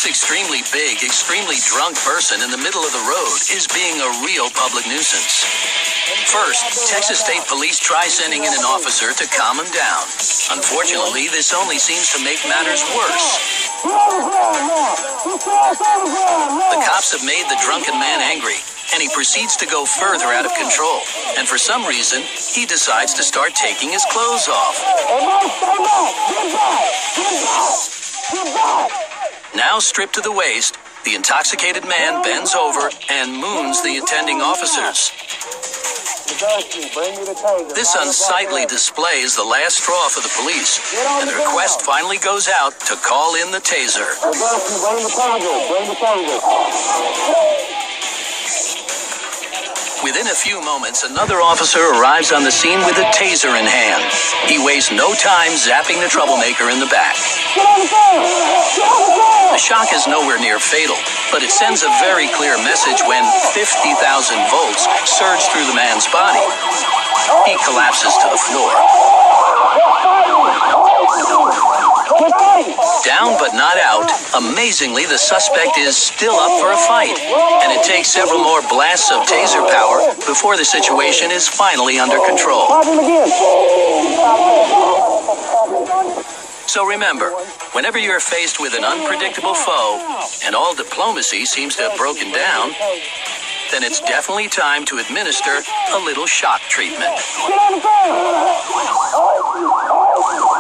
This extremely big, extremely drunk person in the middle of the road is being a real public nuisance. First, Texas State Police try sending in an officer to calm him down. Unfortunately, this only seems to make matters worse. The cops have made the drunken man angry, and he proceeds to go further out of control. And for some reason, he decides to start taking his clothes off. Now stripped to the waist, the intoxicated man bends over and moons the attending officers. This unsightly display is the last straw for the police, and the request finally goes out to call in the taser. Within a few moments, another officer arrives on the scene with a taser in hand. He wastes no time zapping the troublemaker in the back. The shock is nowhere near fatal, but it sends a very clear message when 50,000 volts surge through the man's body. He collapses to the floor. Down but not out, amazingly, the suspect is still up for a fight, and it takes several more blasts of taser power before the situation is finally under control. So remember, whenever you're faced with an unpredictable foe, and all diplomacy seems to have broken down, then it's definitely time to administer a little shock treatment.